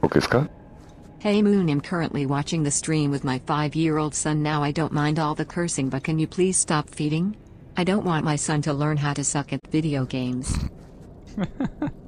僕ですか? Hey Moon, I'm currently watching the stream with my 5-year-old son now. I don't mind all the cursing, but can you please stop feeding? I don't want my son to learn how to suck at video games.